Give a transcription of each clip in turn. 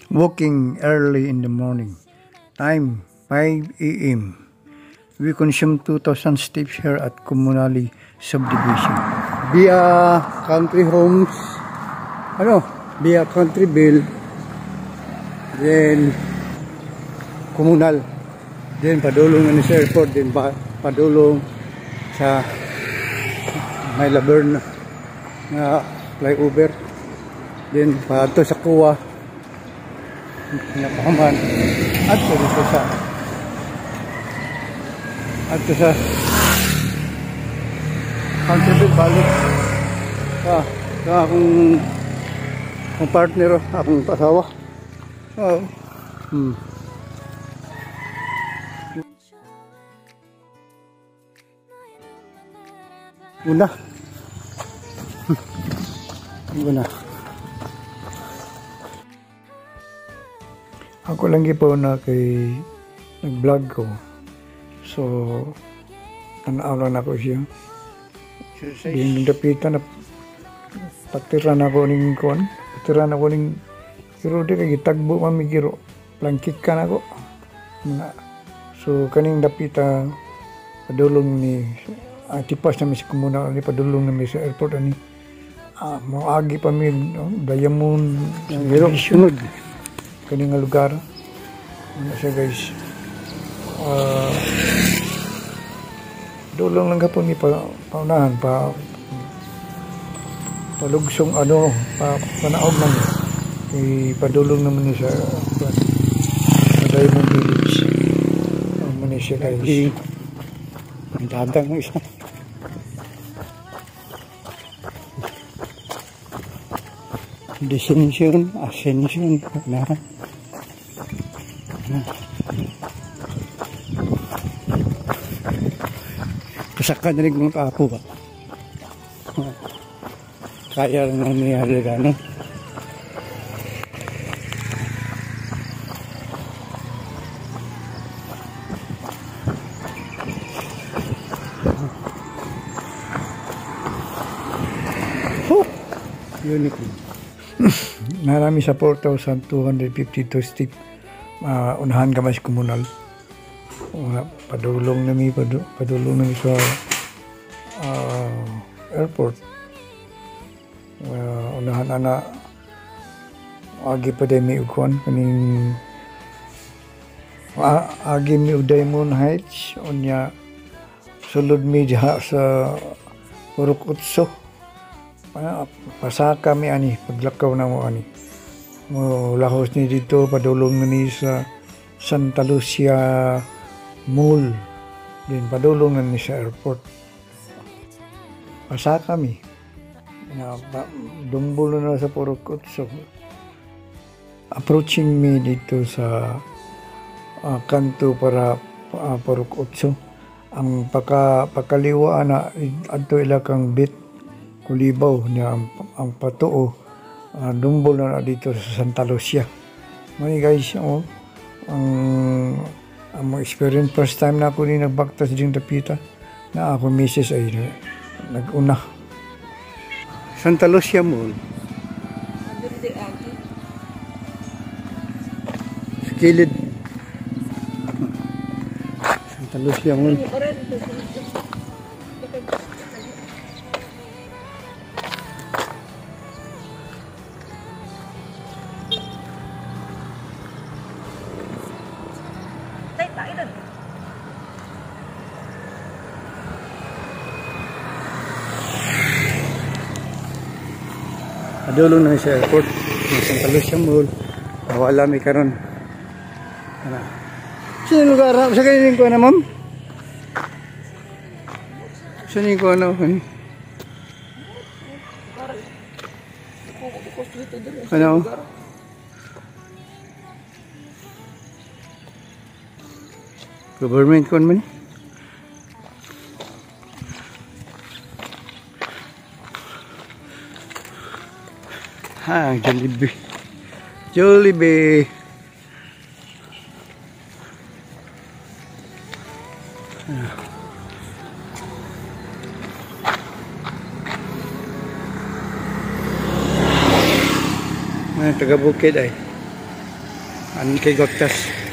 Walking early in the morning. Time 5 a.m. We consume 2,000 steps here at Comunali subdivision. Via Country Homes, via Country Bill, then Comunal, then padulong na sa airport, then padulong sa may Laverna na flyover, then pato sa Kuwa napaman at dito sa Country Bill balik sa akong partner, akong pasawa. Una ako lang po na kay nag-vlog ko, so tanaw lang ako siya. Yung dapitan na patiran ako ning kon, pero di kay gitagbo kami giro, langkikan ako. So kaning dapita padulong ni tipas namin sa komuna ni padulong namin sa airport ani. Moagi pa mi Diamond giro sunod kaning nga lugar. Ano siya guys? Dulong lang kapon ni paunahan palugsong panaog man padulong naman ni sa Diamond Village. Ano siya guys? Ang dadang ng isa. Descension, ascension na. Pasakan na rin ng kapo ba? Kaya lang niya gano'n. Unicorn. Narami sa 4,252 step. Unahan ka mas komunal. Padulong nami sa airport. Unahan ana agi pa day may ukon kaning agi mi Diamond Heights unya sulod mi diha sa Purok Utso. Pasaka mi ani paglakaw na mo ani mo lahos ni dito padulong na ni sa Santa Lucia Mall, din padulong na ni sa airport. Pasaka mi na dumbulo na sa Purok Utso. Approaching me dito sa kanto para Purok Utso, ang pakaliwa na adto ila kang bit Kulibaw niya ang patuo dumbol na dito sa Santa Lucia. Mani guys, ang experience first time na ako ni nagbaktas ding dapita na ako misis ay nag-una. Santa Lucia Mall. Sa kilid. Santa Lucia Mall. Padulong na sa airport ng Santa Lucia Mall. Wala may karon. Saan lugar? Sa kanin ko na ma'am? Saan ko na? Ano? Government ko naman. Jollibee. Taga Bukid ay. An kay Goktas.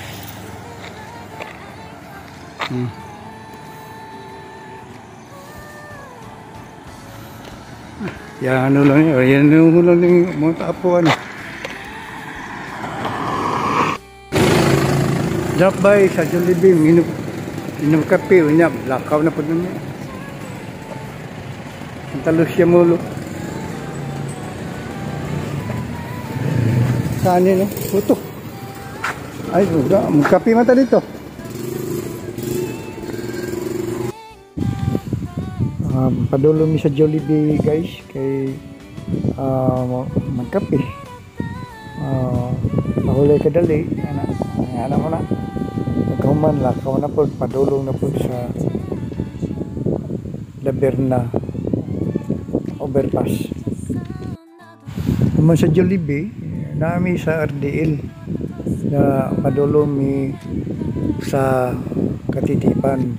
Yan ano lang yun. Yan ano lang yung mga tapo ano. Drop by sa Jollibee. Inom kape. Lakaw na po dun yan. Ang talos siya mulo. Saan yun? Puto. Ay, magkape mata dito. Padulo mi sa Jollibee guys kay magkape. Mahulay kadali. Ano mo na. Nagkahuman lang. Kaw na po. Padulong na po sa Laberna overpass. Naman sa Jollibee, nami sa RDL na padulong mi sa Katitipan.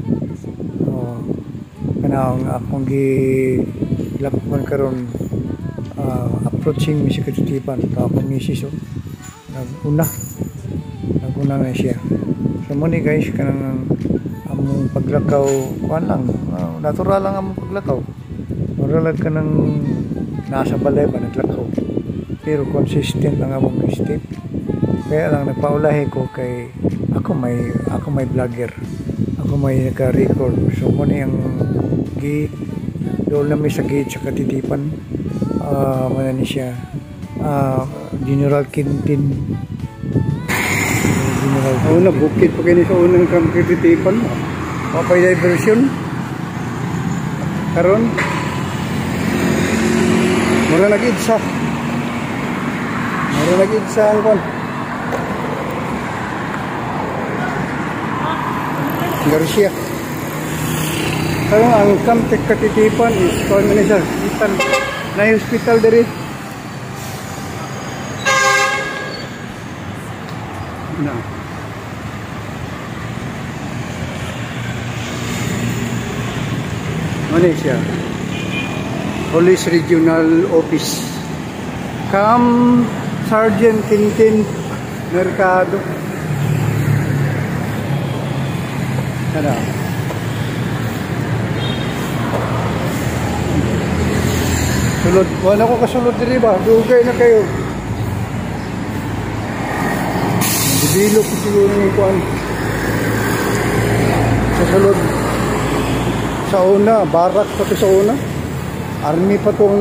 Kanang akong gilakpan karon approaching mi sa Katitipan. Akong misis naguna na siya. So muna guys, kanang among paglakaw kuan lang, natural lang among paglakaw. Murag ka nang nasa balay ba naglakaw. Pero consistent ang among step. Kaya lang nagpaulahi ko kay ako may vlogger. Ako may naka-record. So muna yung doon namin sa gate sa Katitipan. Mana ni siya General Quintin. Una bukid pa kayo sa unang Katitipan. Papay diversion. Karon mura nag-idsa. Kon. Garcia. Karon ang Kamtek Katitipan is called sa hospital. Na hospital diri. Na. Malaysia. Police Regional Office. Sergeant Quintin Mercado. Ano? Sulod. Wala ko kasulod diri ba? Dugay na kayo. Dibilo ko siguro ng kuan. Sa sulod. Sa una, barak pa to sa una. Army pa to ang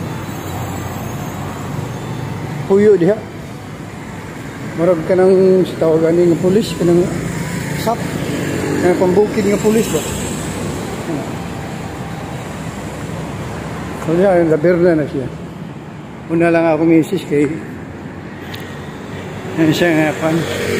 puyo diha. Marag ka ng tawagan ng pulis, ka ng SAP, ka ng pambukid ng pulis ba? So yan, Laberna na siya. Una lang ako misis kay yan siya nga pan.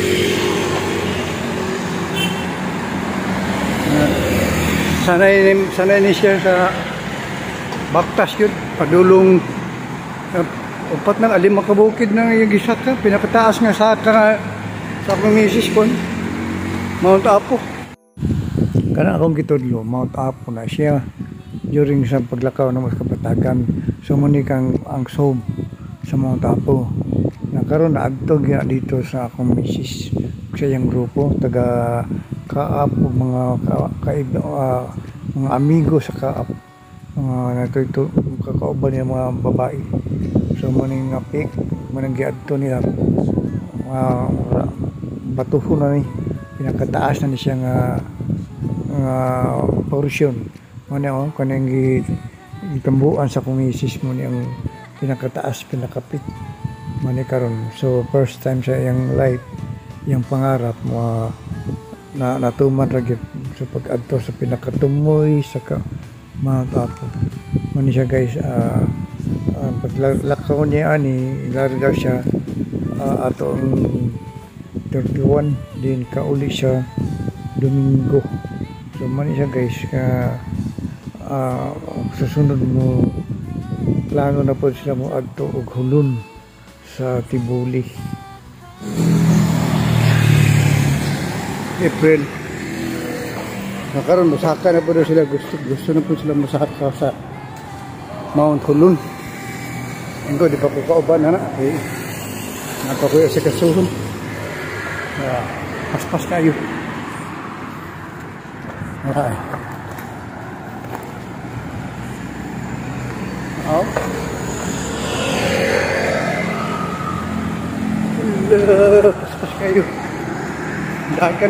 Sanay ni siya sa baktas yun, padulong upat ng alim makabukid ng gisat ka, pinakataas nga sa akong misis ko, Mount Apo. Kana akong gitudlo, Mount Apo na siya during sa paglakaw ng mas kapatagan. So muni kang ang sob sa Mount Apo. Nakaroon na agtog dito sa akong misis sa iyang grupo, taga Kaapo, mga amigo sa Kaapo. Natuto kakauban niya mga babae. So maning ngapik, manang giadto nila batuho na ni pinakataas na ni siya nga portion. Mano kanang gitambuan sa kumisis mo ni ang pinakataas pinakapit mani karon. So first time sa iyang life, iyang pangarap mo natuman ra gyud sa pag-adto sa pinakatumoy sa Mount Apo. Mani siya guys, paglakaw niya ani larga siya ato ang 31 din kauli siya Domingo. So mani siya guys susunod mo plano na po sila mo adto og hulun sa Tibuli April. Nakaroon masaka na po na sila, gusto na po sila masaka sa Mount Hulun. Hindi di pa ko kauban na napakuya sa kasuhon. Paspas kayo. Ay. Oh. Paspas kayo. Dagan.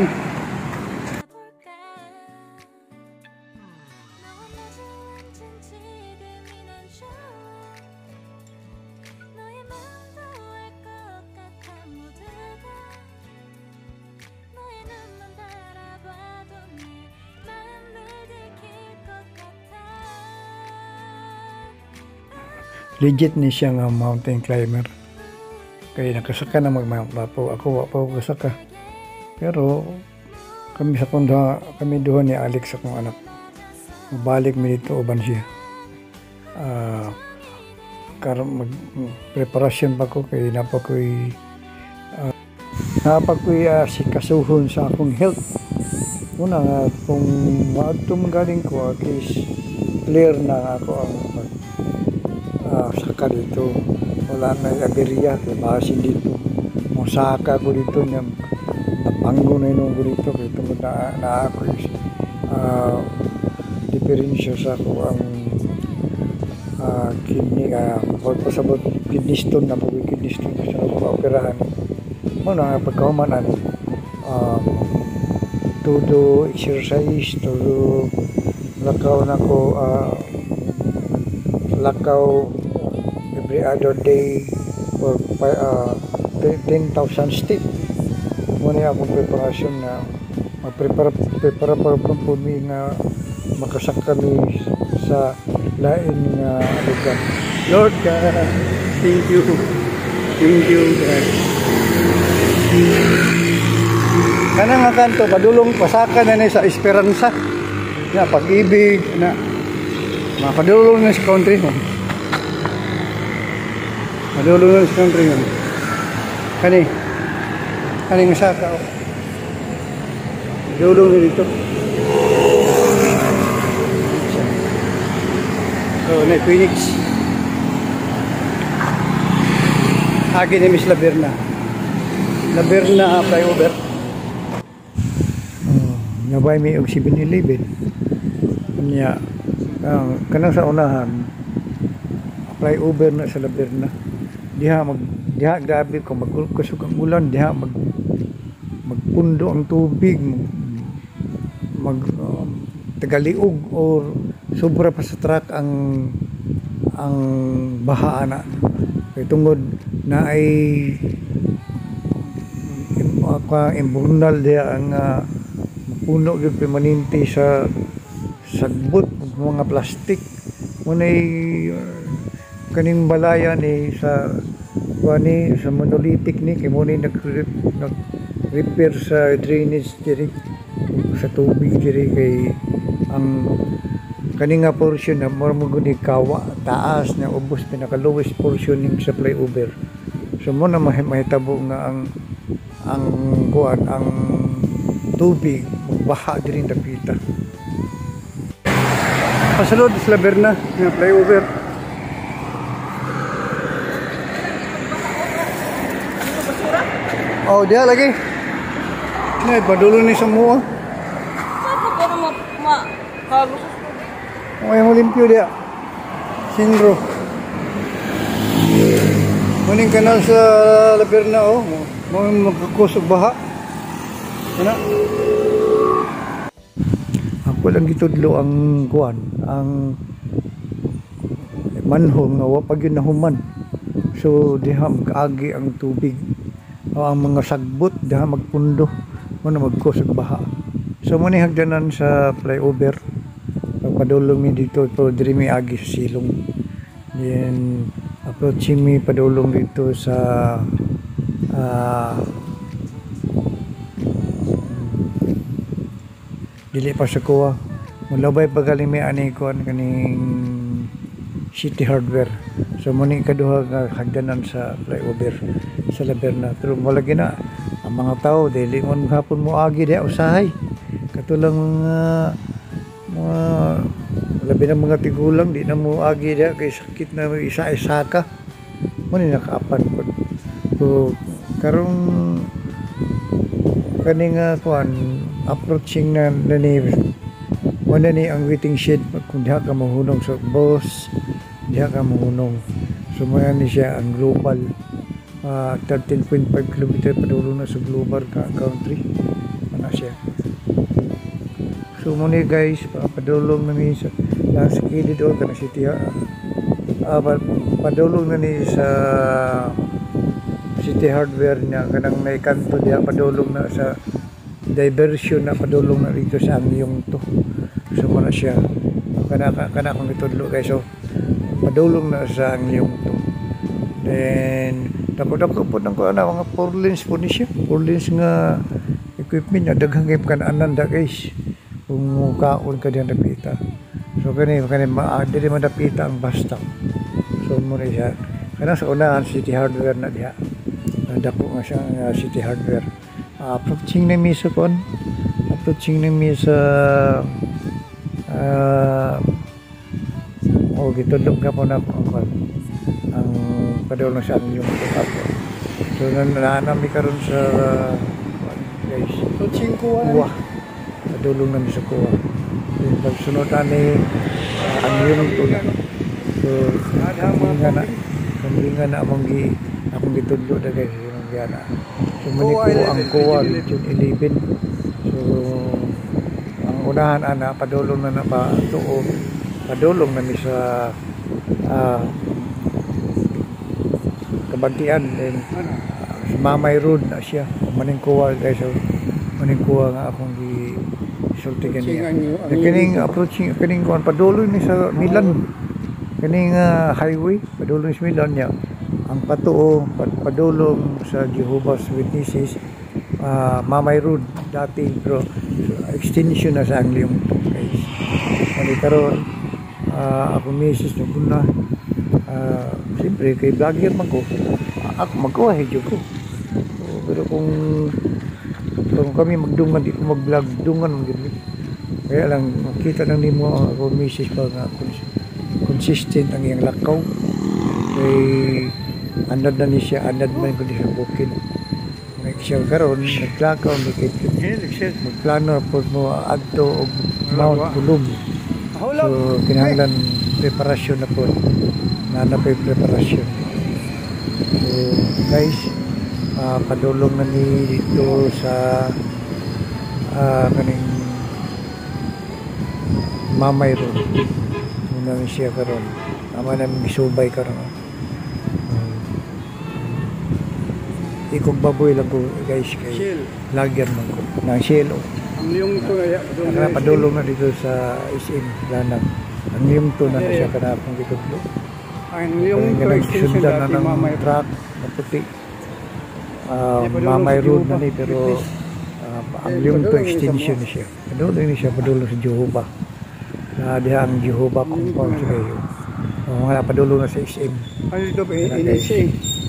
Legit ni siya nga mountain climber. Kaya nakasaka na mag-mount Apo. Ako wa pa ako kasaka. Pero kami sa kunda, kami duha ni Alex akong anak. Mabalik mi dito uban siya. Karon mag preparasyon pa ko kay napa ko'y sikasuhon sa akong health. Una nga kung maadto magaling ko at least clear na ako ang saka dito. Wala na aberya kay basin dito. Mosaka ko dito niya napanggo na yun ko dito kay tungod na ako diferensya sa ako ang kidney pagpasabot kidney stone na kidney stone sa operahan mo na pagkahuman todo exercise todo lakaw na ko lakaw every other day for 10,000 steps. Muna akong preparasyon na prepara po mi nga makasak kami sa lain nga lugar. Lord God, thank you God. Kanang nga kanto padulong pasaka na ni sa esperanza na pag-ibig na mapadulong na sa country mo. Padulong na sa country mo. Kani nga saka o. Padulong na dito. So, na Phoenix. Akin ni Miss Laberna. Laberna flyover. Nabay may og 7-Eleven. Kanya kanang sa unahan flyover na sa Laberna. Diha grabe kung magkusog ang ulan, diha magpundo ang tubig, tagaliog or sobra pa sa truck ang baha na. Kay tungod na ay imburnal diha ang puno gyud permanente sa sagbot mga plastic munay kaning balayan ni sa monolithic ni kay mo ni nag-repair sa drainage diri sa tubig diri kay ang kaning nga portion na mo gud kawa taas na ubos pinaka lowest portion ning sa flyover. So mo na mahitabo nga ang kuan ang tubig baha diri dapita. Pasulod sa Laberna nga flyover. Oh, dia lagi. Nay padulo ni sa mua. Sapa ko na halos. May limpyo dia. Sindro. Muning kanal sa Laberna oh. Mo magkusog baha. Ana. Ako lang gitudlo ang kuan, ang manhole nga wa pa gyud nahuman. So diha mag-agi ang tubig. Ang mga sagbot diha magpundo mo na magkusog baha. So mo ni hagdanan sa flyover. Padulong mi dito pero diri mi agi sa silong. Then approaching mi padulong dito sa dili pa sa kuha. Mulabay pa galing may ani kuan kaning City Hardware. So muni kaduha nga hagdanan sa flyover sa Laberna. Pero malagi na ang mga tao dili man hapon mo agi diha usahay. Katulang mga labi na mga tigulang di na mo agi diha kay sakit na isa-isa ka. Muni nakaapan ko. So karong kaning kuan approaching na ni wala ni ang waiting shed kung diha ka mahunong sa boss, diha ka mahunong. So mo ni siya ang global 13.5 km padulong na sa global country ana siya. So mo ni guys padulong na ni sa kilid o kana city padulong na ni sa City Hardware niya kanang naikanto diha padulong na sa diversion na padulong na dito sa Angyong to. So mo na siya kana akong itudlo guys. So padulong na sa Angyong to. Then dako-dako po ng mga 4 lanes po ni siya. 4 lanes nga equipment niya daghang kay kan ananda guys. Kung kaon ka diyan dapita. So kani dili man dapita ang basta. So mo na siya kana sa unahan City Hardware na diha. Dako nga siya City Hardware. Approaching na mi sa kon. Approaching na mi sa gitudlog ka po na ang padulong sa yung ako. So nanami karon sa guys. Approaching Kuwa. Padulong na mi sa Kuwa. Then pagsunod ani ang yung tuna. So kami nga na akong gitudlo na guys yung gana. So muni ko ang Kuwa Region 11. So ang unahan ana padulong na pa tuo. Padulong na mi sa Kabantian then sa Mamay Road na siya maning Kuwa guys. So maning Kuwa nga akong gisulti kaniya. Kining approaching kining kuan padulong ni sa Milan. Kining highway padulong sa Milan niya. Ang patuo padulong sa Jehovah's Witnesses Mamay Road dati pero extension na sa Angyong guys. Kani karon ako misis na kuna siyempre kay vlogger man ko ako magkuha ko pero kung kami magdungan di ko mag-vlog dungan kaya lang makita lang nimo ako misis pa nga consistent ang iyang lakaw kay andad na ni siya andad man ko di sa bukid siya karon naglakaw ni kay magplano po mo adto og Mount Bulog. So kinahanglan preparasyon na po na pay preparasyon. So guys padulong na ni dito sa kaning Mamay Road muna ni siya karon ama na misubay karon. Ikog baboy lang ko guys kay lagyan man ko na shell Ang liyong ito na padulong na dito sa SM Lanang. Ang liyong to na siya kanapang gitudlo. ang liyong ito extension Sundan na dati ng Mamay truck na puti. Mamay Road na ni pero ang liyong to extension ni siya. Padulong ni siya padulong sa Jehovah. Na diha ang Jehovah compound sa kayo. Mga padulong na sa SM. Ano dito pa NSA?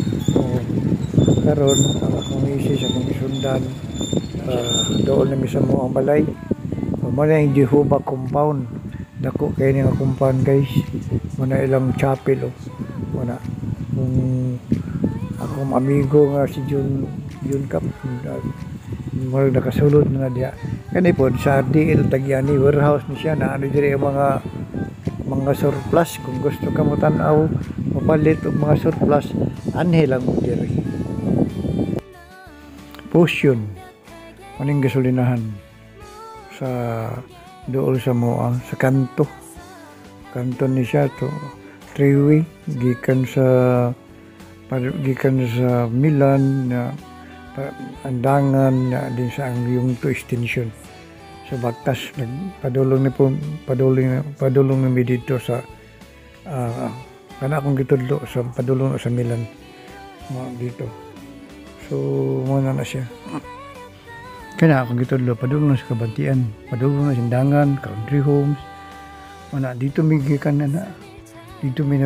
Karon akong misis akong isundan doon na misa mo ang balay muna yung Jehovah compound dako kayo nga compound guys muna ilang chapel muna kung akong amigo nga si Jun Cup muna nakasulod na diya kani po sa DL Tagyani warehouse ni siya na ano diri mga surplus kung gusto ka mo tanaw mapalit og mga surplus anhe lang mo diri Potion maning gasolinahan sa dool sa Moa sa kanto ni siya to 3-way gikan sa Milan na andangan na din sa Angyong to extension sa Bagtas padulong ni mi dito sa kana akong gitudlo sa padulong sa Milan dito so muna na siya kaya akong gitudlo padulong na sa Kabantian padulong na sindangan country homes mana dito migikan na dito mi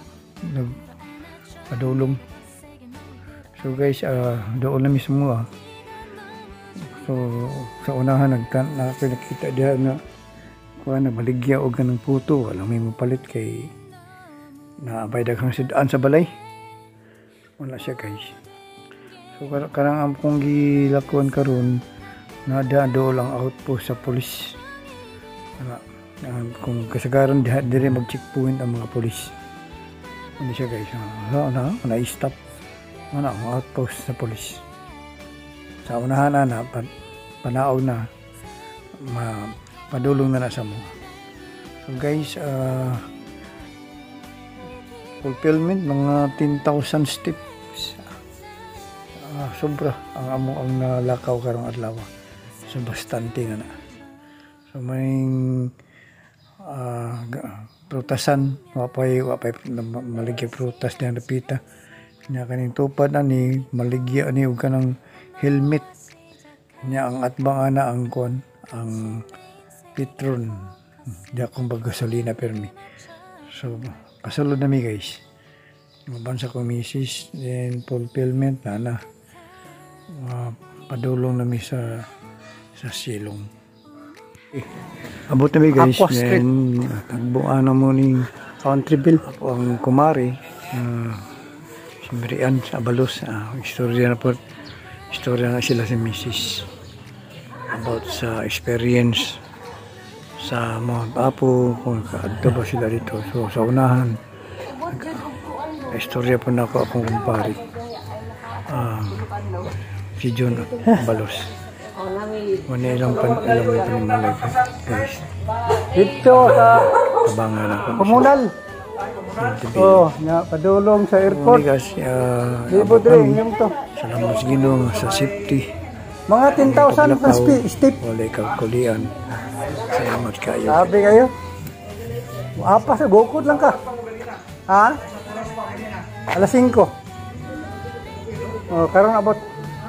padulong so guys doon na mismo so sa unahan nakakita diha na kuha na baligya og kanang puto wala may mapalit kay naabay daghang sidaan sa balay wala siya guys So karang ang kong gilakuan karon nadado lang outpost sa pulis. Kung kasagaran dire mag-checkpoint ang mga pulis. Hindi siya guys. Na-stop. Ang outpost sa pulis. Sa unahan na panaaw na padulong na sa mo. So guys, fulfillment mga 10,000 steps. Sobra ang nalakaw karong adlaw. So bastante nga na. So may prutasan wapay maligya prutas diyan napita. Nya kaning tupad ani maligya ani og kanang helmet. Nya ang atbang ana ang kon ang Petron. Di akong gasolina permi. So kasulod na mi guys. Mabansa ko misis then fulfillment na padulong na mi sa silong. Abot na mi guys. Aqua Street. Then tagbuan na mo ning Countryville. ako ang kumari. Si Marian sa Abalos. Istorya na po. Istorya na sila si Mrs. About sa experience sa Mount Apo kung kaadto ba sila dito. So sa unahan istorya po na ako akong kumpari. Si John Abalos. Wala ilang panimalay guys. Dito sa Tabangan ako. komunal. Oh, na padulong sa airport. Hindi kasi Libo dre yung to. salamat sa Ginoo sa safety. Mga 10,000 na step. Wala kagkulian. Salamat kayo. Sabi kayo. Apa sa gukod lang ka. Ha? Alas 5. Oh, karon abot.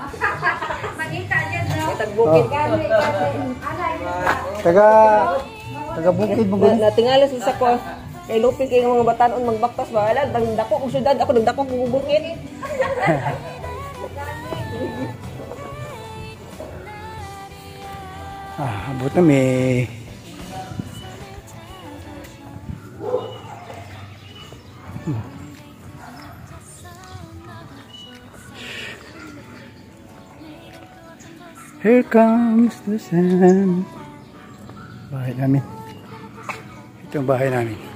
Taga bukid mo gani. Natingalas sa ko. Kay lupit kay mga batanon magbaktas ba ala dako kong syudad ako nagdako kong bukid. Abot na may Here comes the sun. Bahay namin. Ito ang bahay namin.